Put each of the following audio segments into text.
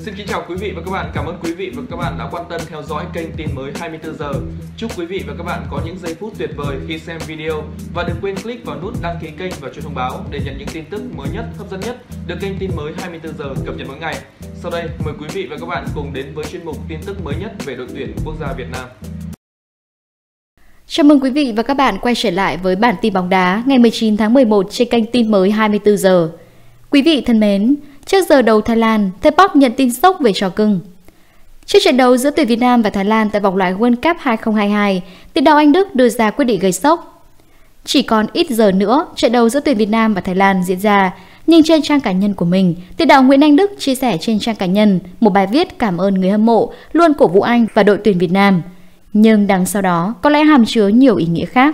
Xin kính chào quý vị và các bạn. Cảm ơn quý vị và các bạn đã quan tâm theo dõi kênh Tin Mới 24 giờ. Chúc quý vị và các bạn có những giây phút tuyệt vời khi xem video và đừng quên click vào nút đăng ký kênh và chuông thông báo để nhận những tin tức mới nhất, hấp dẫn nhất được kênh Tin Mới 24 giờ cập nhật mỗi ngày. Sau đây, mời quý vị và các bạn cùng đến với chuyên mục tin tức mới nhất về đội tuyển quốc gia Việt Nam. Chào mừng quý vị và các bạn quay trở lại với bản tin bóng đá ngày 19 tháng 11 trên kênh Tin Mới 24 giờ. Quý vị thân mến, trước giờ đấu Thái Lan, thầy Park nhận tin sốc về trò cưng. Trước trận đấu giữa tuyển Việt Nam và Thái Lan tại vòng loại World Cup 2022, tiền đạo Anh Đức đưa ra quyết định gây sốc. Chỉ còn ít giờ nữa, trận đấu giữa tuyển Việt Nam và Thái Lan diễn ra, nhưng trên trang cá nhân của mình, tiền đạo Nguyễn Anh Đức chia sẻ trên trang cá nhân một bài viết cảm ơn người hâm mộ luôn cổ vũ anh và đội tuyển Việt Nam. Nhưng đằng sau đó có lẽ hàm chứa nhiều ý nghĩa khác.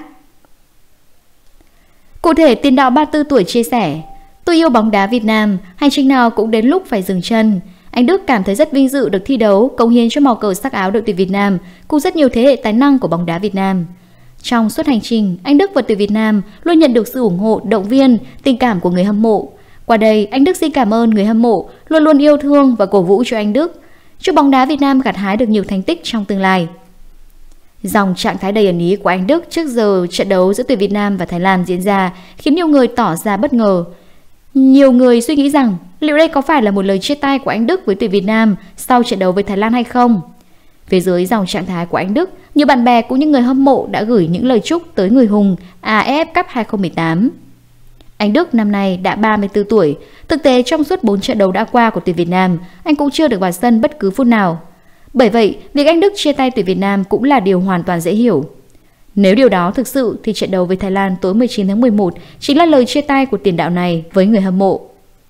Cụ thể, tiền đạo 34 tuổi chia sẻ: "Tôi yêu bóng đá Việt Nam, hành trình nào cũng đến lúc phải dừng chân. Anh Đức cảm thấy rất vinh dự được thi đấu, cống hiến cho màu cờ sắc áo đội tuyển Việt Nam cùng rất nhiều thế hệ tài năng của bóng đá Việt Nam. Trong suốt hành trình, anh Đức và tuyển Việt Nam luôn nhận được sự ủng hộ, động viên, tình cảm của người hâm mộ. Qua đây, anh Đức xin cảm ơn người hâm mộ luôn luôn yêu thương và cổ vũ cho anh Đức. Chúc bóng đá Việt Nam gặt hái được nhiều thành tích trong tương lai." Dòng trạng thái đầy ẩn ý của anh Đức trước giờ trận đấu giữa tuyển Việt Nam và Thái Lan diễn ra khiến nhiều người tỏ ra bất ngờ. Nhiều người suy nghĩ rằng liệu đây có phải là một lời chia tay của anh Đức với tuyển Việt Nam sau trận đấu với Thái Lan hay không? Phía dưới dòng trạng thái của anh Đức, nhiều bạn bè cũng như người hâm mộ đã gửi những lời chúc tới người hùng AFF Cup 2018. Anh Đức năm nay đã 34 tuổi. Thực tế trong suốt 4 trận đấu đã qua của tuyển Việt Nam, anh cũng chưa được vào sân bất cứ phút nào. Bởi vậy, việc anh Đức chia tay tuyển Việt Nam cũng là điều hoàn toàn dễ hiểu. Nếu điều đó thực sự thì trận đấu với Thái Lan tối 19 tháng 11 chính là lời chia tay của tiền đạo này với người hâm mộ.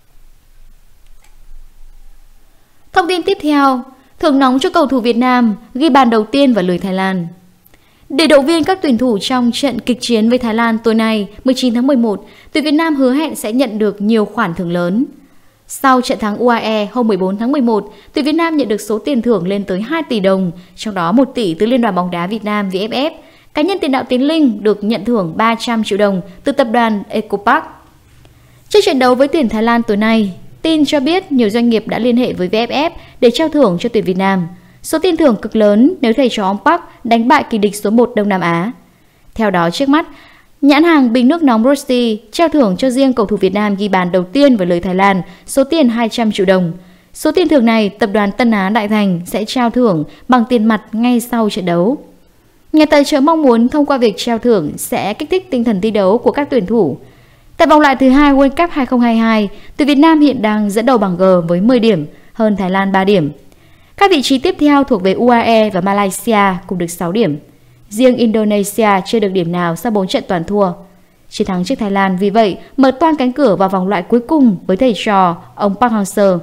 Thông tin tiếp theo, thưởng nóng cho cầu thủ Việt Nam ghi bàn đầu tiên vào lưới Thái Lan. Để động viên các tuyển thủ trong trận kịch chiến với Thái Lan tối nay 19 tháng 11, tuyển Việt Nam hứa hẹn sẽ nhận được nhiều khoản thưởng lớn. Sau trận thắng UAE hôm 14 tháng 11, tuyển Việt Nam nhận được số tiền thưởng lên tới 2 tỷ đồng, trong đó 1 tỷ từ Liên đoàn bóng đá Việt Nam VFF. Cá nhân tiền đạo Tiến Linh được nhận thưởng 300 triệu đồng từ tập đoàn Ecopark. Trước trận đấu với tuyển Thái Lan tối nay, tin cho biết nhiều doanh nghiệp đã liên hệ với VFF để trao thưởng cho tuyển Việt Nam. Số tiền thưởng cực lớn nếu thầy trò ông Park đánh bại kỳ địch số 1 Đông Nam Á. Theo đó, trước mắt, nhãn hàng bình nước nóng Rosti trao thưởng cho riêng cầu thủ Việt Nam ghi bàn đầu tiên vào lưới Thái Lan số tiền 200 triệu đồng. Số tiền thưởng này, tập đoàn Tân Á Đại Thành sẽ trao thưởng bằng tiền mặt ngay sau trận đấu. Nhà tài trợ mong muốn thông qua việc trao thưởng sẽ kích thích tinh thần thi đấu của các tuyển thủ. Tại vòng loại thứ 2 World Cup 2022, tuyển Việt Nam hiện đang dẫn đầu bảng G với 10 điểm, hơn Thái Lan 3 điểm. Các vị trí tiếp theo thuộc về UAE và Malaysia cùng được 6 điểm. Riêng Indonesia chưa được điểm nào sau 4 trận toàn thua. Chiến thắng trước Thái Lan vì vậy mở toang cánh cửa vào vòng loại cuối cùng với thầy trò ông Park Hang-seo.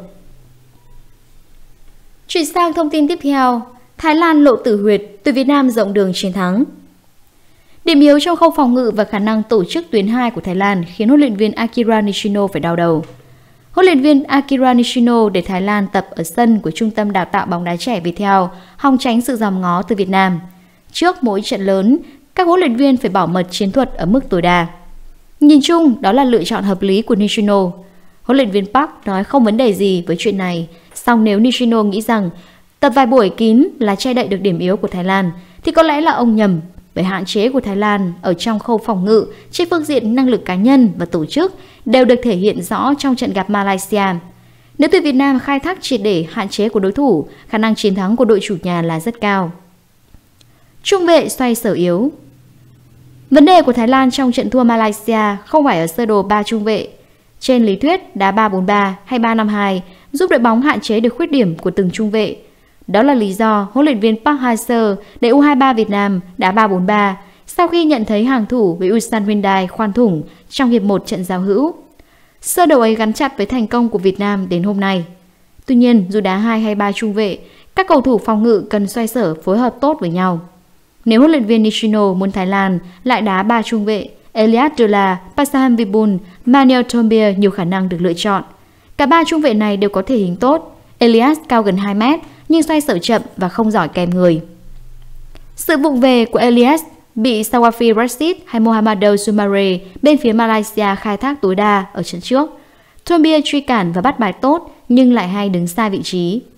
Chuyển sang thông tin tiếp theo, Thái Lan lộ tử huyệt, tuyển Việt Nam rộng đường chiến thắng. Điểm yếu trong khâu phòng ngự và khả năng tổ chức tuyến 2 của Thái Lan khiến huấn luyện viên Akira Nishino phải đau đầu. Huấn luyện viên Akira Nishino để Thái Lan tập ở sân của Trung tâm Đào tạo bóng đá trẻ Viettel, hòng tránh sự giằng ngó từ Việt Nam. Trước mỗi trận lớn, các huấn luyện viên phải bảo mật chiến thuật ở mức tối đa. Nhìn chung, đó là lựa chọn hợp lý của Nishino. Huấn luyện viên Park nói không vấn đề gì với chuyện này, song nếu Nishino nghĩ rằng tập vài buổi kín là che đậy được điểm yếu của Thái Lan, thì có lẽ là ông nhầm, bởi hạn chế của Thái Lan ở trong khâu phòng ngự trên phương diện năng lực cá nhân và tổ chức đều được thể hiện rõ trong trận gặp Malaysia. Nếu tuyển Việt Nam khai thác triệt để hạn chế của đối thủ, khả năng chiến thắng của đội chủ nhà là rất cao. Trung vệ xoay sở yếu. Vấn đề của Thái Lan trong trận thua Malaysia không phải ở sơ đồ 3 trung vệ. Trên lý thuyết, đá 3-4-3 hay 3-5-2 giúp đội bóng hạn chế được khuyết điểm của từng trung vệ. Đó là lý do huấn luyện viên Park Hang-seo để U23 Việt Nam đá 3-4-3 sau khi nhận thấy hàng thủ với Ulsan Hyundai khoan thủng trong hiệp 1 trận giao hữu. Sơ đồ ấy gắn chặt với thành công của Việt Nam đến hôm nay. Tuy nhiên, dù đá 2 hay 3 trung vệ, các cầu thủ phòng ngự cần xoay sở phối hợp tốt với nhau. Nếu huấn luyện viên Nishino muốn Thái Lan lại đá 3 trung vệ, Elias Dula, Pasahan Vibun, Manuel Tombia nhiều khả năng được lựa chọn. Cả 3 trung vệ này đều có thể hình tốt. Elias cao gần 2 mét nhưng xoay sở chậm và không giỏi kèm người. Sự vụng về của Elias bị Sawafi Rashid hay Mohammadou Soumare bên phía Malaysia khai thác tối đa ở trận trước. Tombia truy cản và bắt bài tốt nhưng lại hay đứng sai vị trí.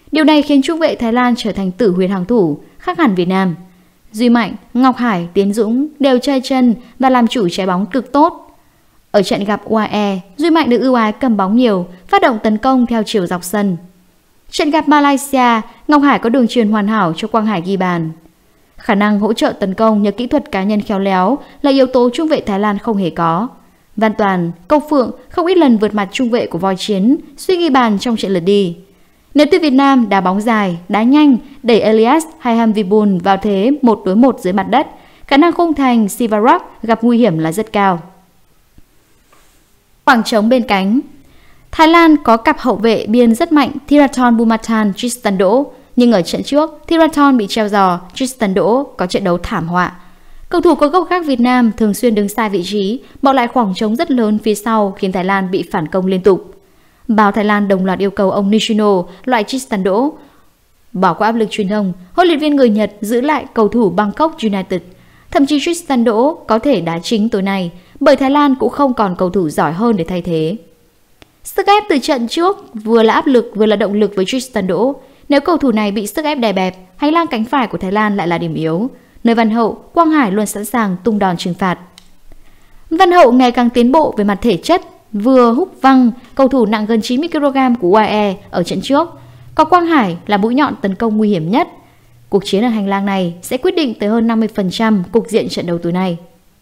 Điều này khiến trung vệ Thái Lan trở thành tử huyệt hàng thủ, khác hẳn Việt Nam. Duy Mạnh, Ngọc Hải, Tiến Dũng đều chơi chân và làm chủ trái bóng cực tốt. Ở trận gặp UAE, Duy Mạnh được ưu ái cầm bóng nhiều, phát động tấn công theo chiều dọc sân. Trận gặp Malaysia, Ngọc Hải có đường truyền hoàn hảo cho Quang Hải ghi bàn. Khả năng hỗ trợ tấn công nhờ kỹ thuật cá nhân khéo léo là yếu tố trung vệ Thái Lan không hề có. Văn Toàn, Công Phượng không ít lần vượt mặt trung vệ của Voi Chiến, suýt ghi bàn trong trận lượt đi. Nếu tuyển Việt Nam đá bóng dài, đá nhanh, đẩy Elias hay Hamvibul vào thế 1 đối 1 dưới mặt đất, khả năng khung thành Sivarak gặp nguy hiểm là rất cao. Khoảng trống bên cánh. Thái Lan có cặp hậu vệ biên rất mạnh Thirathon Bumathan, Tristan Đỗ, nhưng ở trận trước, Thirathon bị treo giò, Tristan Đỗ có trận đấu thảm họa. Cầu thủ có gốc gác Việt Nam thường xuyên đứng sai vị trí, bỏ lại khoảng trống rất lớn phía sau khiến Thái Lan bị phản công liên tục. Báo Thái Lan đồng loạt yêu cầu ông Nishino loại Tristan Đỗ. Bỏ qua áp lực truyền thông, huấn luyện viên người Nhật giữ lại cầu thủ Bangkok United. Thậm chí Tristan Đỗ có thể đá chính tối nay, bởi Thái Lan cũng không còn cầu thủ giỏi hơn để thay thế. Sức ép từ trận trước vừa là áp lực vừa là động lực với Tristan Đỗ. Nếu cầu thủ này bị sức ép đè bẹp, hành lang cánh phải của Thái Lan lại là điểm yếu, nơi Văn Hậu, Quang Hải luôn sẵn sàng tung đòn trừng phạt. Văn Hậu ngày càng tiến bộ về mặt thể chất, vừa húc văng cầu thủ nặng gần 90 kg của UAE ở trận trước, còn Quang Hải là mũi nhọn tấn công nguy hiểm nhất. Cuộc chiến ở hành lang này sẽ quyết định tới hơn 50% cục diện trận đấu tối nay.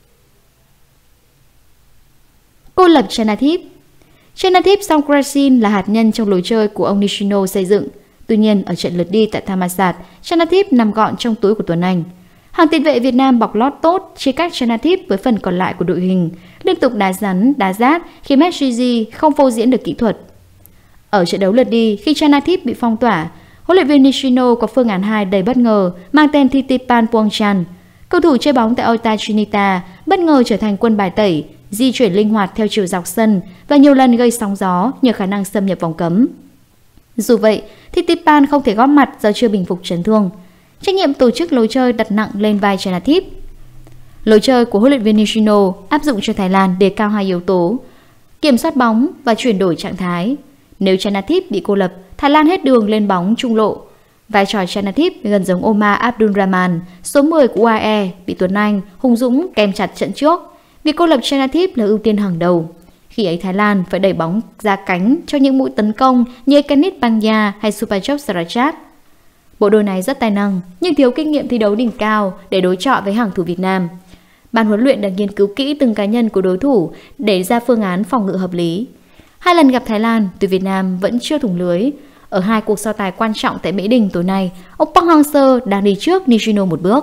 Cô lập Chanathip. Chanathip Songkrasin là hạt nhân trong lối chơi của ông Nishino xây dựng. Tuy nhiên, ở trận lượt đi tại Thammasat, Chanathip nằm gọn trong túi của Tuấn Anh. Hàng tiền vệ Việt Nam bọc lót tốt, chia cách Chanathip với phần còn lại của đội hình, liên tục đá rắn, đá rát khi Messi không phô diễn được kỹ thuật. Ở trận đấu lượt đi, khi Chanathip bị phong tỏa, huấn luyện viên Nishino có phương án 2 đầy bất ngờ mang tên Thitipan Pongchan. Cầu thủ chơi bóng tại Oita Trinita bất ngờ trở thành quân bài tẩy, di chuyển linh hoạt theo chiều dọc sân và nhiều lần gây sóng gió nhờ khả năng xâm nhập vòng cấm. Dù vậy, Thitipan không thể góp mặt do chưa bình phục chấn thương. Trách nhiệm tổ chức lối chơi đặt nặng lên vai Chanathip. Lối chơi của huấn luyện viên Nishino áp dụng cho Thái Lan đề cao hai yếu tố: kiểm soát bóng và chuyển đổi trạng thái. Nếu Chanathip bị cô lập, Thái Lan hết đường lên bóng trung lộ. Vai trò Chanathip gần giống Omar Abdulrahman, số 10 của UAE, bị Tuấn Anh, Hùng Dũng kèm chặt trận trước. Việc cô lập Chanathip là ưu tiên hàng đầu. Khi ấy Thái Lan phải đẩy bóng ra cánh cho những mũi tấn công như Kenit Panya hay Supachok Sarachat. Bộ đôi này rất tài năng nhưng thiếu kinh nghiệm thi đấu đỉnh cao để đối chọi với hàng thủ Việt Nam. Ban huấn luyện đã nghiên cứu kỹ từng cá nhân của đối thủ để ra phương án phòng ngự hợp lý. 2 lần gặp Thái Lan, tuyển Việt Nam vẫn chưa thủng lưới. Ở 2 cuộc so tài quan trọng tại Mỹ Đình tối nay, ông Park Hang-seo đang đi trước Nishino một bước.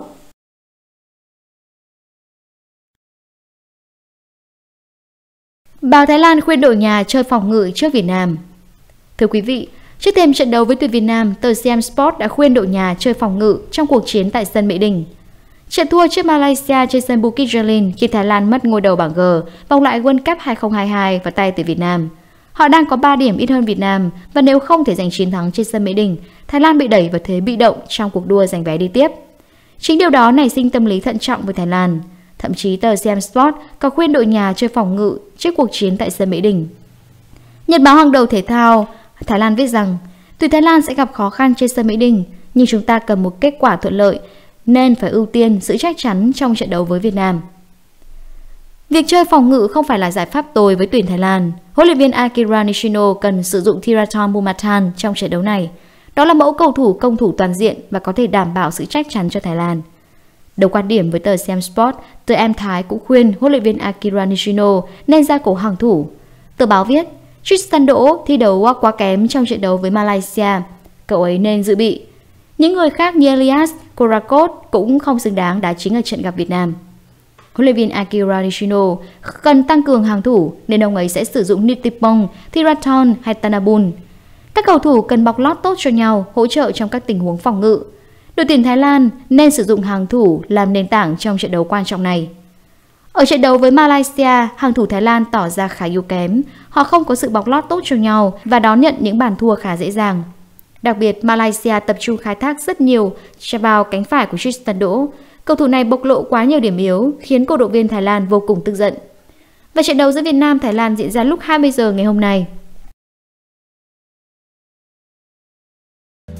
Báo Thái Lan khuyên đội nhà chơi phòng ngự trước Việt Nam. Thưa quý vị, trước thêm trận đấu với tuyển Việt Nam, tờ Siam Sport đã khuyên đội nhà chơi phòng ngự trong cuộc chiến tại sân Mỹ Đình. Trận thua trước Malaysia trên sân Bukit Jalil khi Thái Lan mất ngôi đầu bảng G vòng loại World Cup 2022 vào tay tuyển Việt Nam. Họ đang có 3 điểm ít hơn Việt Nam và nếu không thể giành chiến thắng trên sân Mỹ Đình, Thái Lan bị đẩy vào thế bị động trong cuộc đua giành vé đi tiếp. Chính điều đó nảy sinh tâm lý thận trọng với Thái Lan. Thậm chí tờ Siam Sport có khuyên đội nhà chơi phòng ngự trước cuộc chiến tại sân Mỹ Đình. Nhật báo hàng đầu thể thao Thái Lan viết rằng tuyển Thái Lan sẽ gặp khó khăn trên sân Mỹ Đình, nhưng chúng ta cần một kết quả thuận lợi nên phải ưu tiên sự chắc chắn trong trận đấu với Việt Nam. Việc chơi phòng ngự không phải là giải pháp tồi với tuyển Thái Lan. Huấn luyện viên Akira Nishino cần sử dụng Thirathon Bumathan trong trận đấu này. Đó là mẫu cầu thủ công thủ toàn diện và có thể đảm bảo sự chắc chắn cho Thái Lan. Đồng quan điểm với tờ Siam Sport, tờ Em Thái cũng khuyên huấn luyện viên Akira Nishino nên ra cố hàng thủ. Tờ báo viết, Tristan Đỗ thi đấu quá kém trong trận đấu với Malaysia. Cậu ấy nên dự bị. Những người khác như Elias Korakot cũng không xứng đáng đá chính ở trận gặp Việt Nam. Huấn luyện viên Akira Nishino cần tăng cường hàng thủ nên ông ấy sẽ sử dụng Nitipong, Thirathon hay Tanabun. Các cầu thủ cần bọc lót tốt cho nhau, hỗ trợ trong các tình huống phòng ngự. Đội tuyển Thái Lan nên sử dụng hàng thủ làm nền tảng trong trận đấu quan trọng này. Ở trận đấu với Malaysia, hàng thủ Thái Lan tỏ ra khá yếu kém. Họ không có sự bọc lót tốt cho nhau và đón nhận những bàn thua khá dễ dàng. Đặc biệt, Malaysia tập trung khai thác rất nhiều vào cánh phải của Tristan Đỗ. Cầu thủ này bộc lộ quá nhiều điểm yếu, khiến cổ động viên Thái Lan vô cùng tức giận. Và trận đấu giữa Việt Nam Thái Lan diễn ra lúc 20 giờ ngày hôm nay.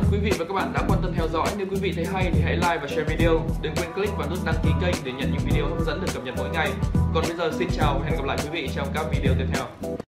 quý vị và các bạn đã quan tâm theo dõi. Nếu quý vị thấy hay thì hãy like và share video. Đừng quên click vào nút đăng ký kênh để nhận những video hấp dẫn được cập nhật mỗi ngày. Còn bây giờ xin chào và hẹn gặp lại quý vị trong các video tiếp theo.